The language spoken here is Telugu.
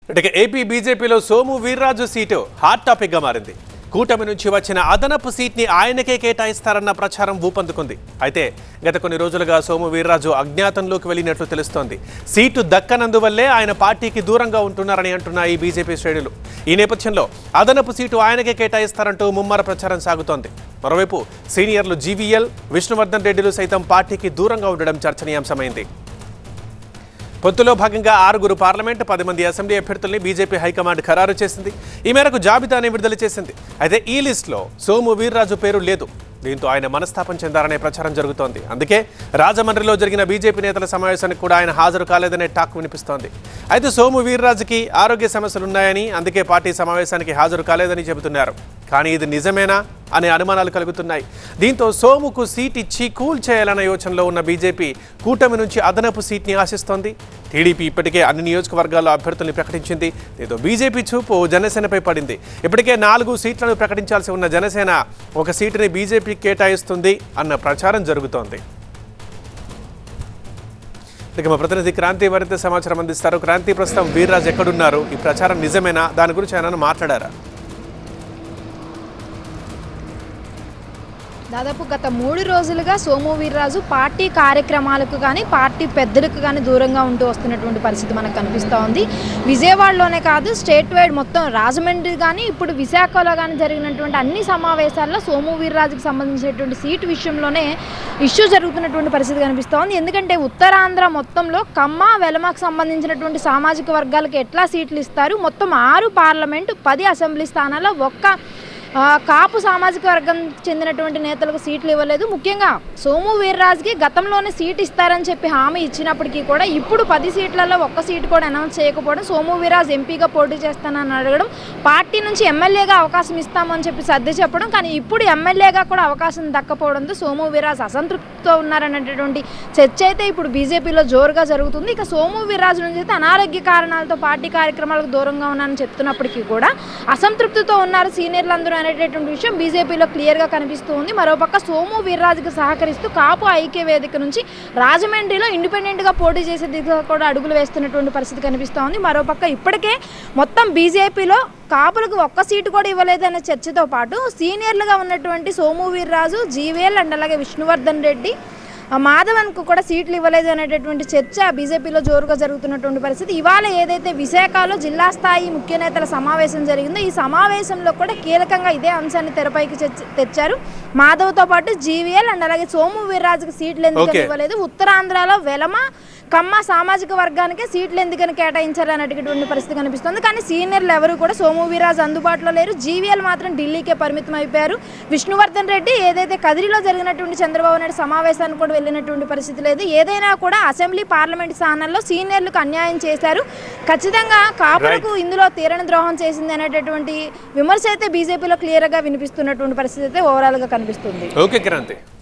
ఏపీ బీజేపీలో Somu Veerraju seat hot topic గా మారింది. కూటమి నుంచి వచ్చిన అదనపు సీట్ని ఆయనకే కేటాయిస్తారన్న ప్రచారం ఊపందుకుంది. అయితే గత కొన్ని రోజులుగా సోము వీర్రాజు అజ్ఞాతంలోకి వెళ్ళినట్లు తెలుస్తోంది. సీటు దక్కనందువల్లే ఆయన పార్టీకి దూరంగా ఉంటున్నారని అంటున్నాయి బీజేపీ శ్రేణులు. ఈ నేపథ్యంలో అదనపు సీటు ఆయనకే కేటాయిస్తారంటూ ముమ్మర ప్రచారం సాగుతోంది. మరోవైపు సీనియర్లు జీవీఎల్, విష్ణువర్ధన్ రెడ్డిలు సైతం పార్టీకి దూరంగా ఉండడం చర్చనీయాంశమైంది. పొత్తులో భాగంగా 6 పార్లమెంట్, 10 మంది అసెంబ్లీ అభ్యర్థుల్ని బీజేపీ హైకమాండ్ ఖరారు చేసింది. ఈ మేరకు జాబితాని విడుదల చేసింది. అయితే ఈ లిస్టులో సోము వీర్రాజు పేరు లేదు. దీంతో ఆయన మనస్తాపం చెందారనే ప్రచారం జరుగుతోంది. అందుకే రాజమండ్రిలో జరిగిన బీజేపీ నేతల సమావేశానికి కూడా ఆయన హాజరు కాలేదనే టాక్ వినిపిస్తోంది. అయితే సోము వీర్రాజుకి ఆరోగ్య సమస్యలున్నాయని, అందుకే పార్టీ సమావేశానికి హాజరు కాలేదని చెబుతున్నారు. కానీ ఇది నిజమేనా అనే అనుమానాలు కలుగుతున్నాయి. దీంతో సోముకు సీట్ ఇచ్చి కూల్ చేయాలన్న యోచనలో ఉన్న బీజేపీ కూటమి నుంచి అదనపు సీట్ని ఆశిస్తోంది. టీడీపీ ఇప్పటికే అన్ని నియోజకవర్గాల్లో అభ్యర్థుల్ని ప్రకటించింది. దీంతో బీజేపీ చూపు జనసేనపై పడింది. ఇప్పటికే 4 సీట్లను ప్రకటించాల్సి ఉన్న జనసేన 1 సీటుని బీజేపీకి కేటాయిస్తుంది అన్న ప్రచారం జరుగుతోంది. ఇక మా ప్రతినిధి క్రాంతి మరింత సమాచారం అందిస్తారు. క్రాంతి, ప్రస్తుతం వీర్రాజు ఎక్కడున్నారు? ఈ ప్రచారం నిజమేనా? దాని గురించి ఆయన మాట్లాడారా? దాదాపు గత 3 రోజులుగా సోము వీర్రాజు పార్టీ కార్యక్రమాలకు కానీ పార్టీ పెద్దలకు కానీ దూరంగా ఉంటూ వస్తున్నటువంటి పరిస్థితి మనకు కనిపిస్తూ ఉంది. విజయవాడలోనే కాదు, స్టేట్ వైడ్ మొత్తం రాజమండ్రి కానీ ఇప్పుడు విశాఖలో కానీ జరిగినటువంటి అన్ని సమావేశాల్లో సోము వీర్రాజుకి సంబంధించినటువంటి సీటు విషయంలోనే ఇష్యూ జరుగుతున్నటువంటి పరిస్థితి కనిపిస్తూ ఉంది. ఎందుకంటే ఉత్తరాంధ్ర మొత్తంలో కమ్మ, వెలమకు సంబంధించినటువంటి సామాజిక వర్గాలకు ఎట్లా సీట్లు ఇస్తారు, మొత్తం 6 పార్లమెంటు, 10 అసెంబ్లీ స్థానాల్లో ఒక్క కాపు సామాజిక వర్గం చెందినటువంటి నేతలకు సీట్లు ఇవ్వలేదు. ముఖ్యంగా సోము వీర్రాజుకి గతంలోనే సీట్ ఇస్తారని చెప్పి హామీ ఇచ్చినప్పటికీ కూడా ఇప్పుడు 10 సీట్లలో 1 సీటు కూడా అనౌన్స్ చేయకపోవడం, సోము వీర్రాజు ఎంపీగా పోటీ చేస్తానని అడగడం, పార్టీ నుంచి ఎమ్మెల్యేగా అవకాశం ఇస్తామని చెప్పి సర్ది చెప్పడం, కానీ ఇప్పుడు ఎమ్మెల్యేగా కూడా అవకాశం దక్కపోవడంతో సోము వీర్రాజు అసంతృప్తితో ఉన్నారనేటటువంటి చర్చ అయితే ఇప్పుడు బీజేపీలో జోరుగా జరుగుతుంది. ఇక సోము వీర్రాజు నుంచి అయితే అనారోగ్య కారణాలతో పార్టీ కార్యక్రమాలకు దూరంగా ఉన్నారని చెప్తున్నప్పటికీ కూడా అసంతృప్తితో ఉన్నారు సీనియర్లందరూ అనేటటువంటి విషయం బీజేపీలో క్లియర్గా కనిపిస్తూ ఉంది. మరోపక్క సోము వీర్రాజుకు సహకరిస్తూ కాపు ఐక్య వేదిక నుంచి రాజమండ్రిలో ఇండిపెండెంట్గా పోటీ చేసే దిశగా కూడా అడుగులు వేస్తున్నటువంటి పరిస్థితి కనిపిస్తూ ఉంది. మరోపక్క ఇప్పటికే మొత్తం బీజేపీలో కాపులకు 1 సీటు కూడా ఇవ్వలేదనే చర్చతో పాటు సీనియర్లుగా ఉన్నటువంటి సోము వీర్రాజు, జీవీఎల్ అండ్ అలాగే విష్ణువర్ధన్ రెడ్డి, మాధవన్కు కూడా సీట్లు ఇవ్వలేదు అనేటటువంటి చర్చ బీజేపీలో జోరుగా జరుగుతున్నటువంటి పరిస్థితి. ఇవాళ ఏదైతే విశాఖలో జిల్లా స్థాయి ముఖ్య నేతల సమావేశం జరిగిందో ఈ సమావేశంలో కూడా కీలకంగా ఇదే అంశాన్ని తెరపైకి తెచ్చారు. మాధవ్తో పాటు జీవీఎల్ అండ్ అలాగే సోము వీర్రాజుకి సీట్లు ఎందుకని ఇవ్వలేదు, ఉత్తరాంధ్రలో వెలమ, కమ్మ సామాజిక వర్గానికి సీట్లు ఎందుకని కేటాయించారు అనేటటువంటి పరిస్థితి కనిపిస్తుంది. కానీ సీనియర్లు ఎవరు కూడా సోము వీర్రాజు అందుబాటులో లేరు. జీవీఎల్ మాత్రం ఢిల్లీకే పరిమితం అయిపోయారు. విష్ణువర్ధన్ రెడ్డి ఏదైతే కదిరిలో జరిగినటువంటి చంద్రబాబు నాయుడు సమావేశానికి కూడా వెళ్ళినటువంటి పరిస్థితి లేదు. ఏదైనా కూడా అసెంబ్లీ, పార్లమెంట్ స్థానాల్లో సీనియర్లకు అన్యాయం చేశారు, ఖచ్చితంగా కాపులకు ఇందులో తీరని ద్రోహం చేసింది అనేటటువంటి విమర్శ అయితే బీజేపీలో క్లియర్గా వినిపిస్తున్నటువంటి పరిస్థితి అయితే ఓవరాల్గా కనిపిస్తుంది. ఓకే క్రాంతి.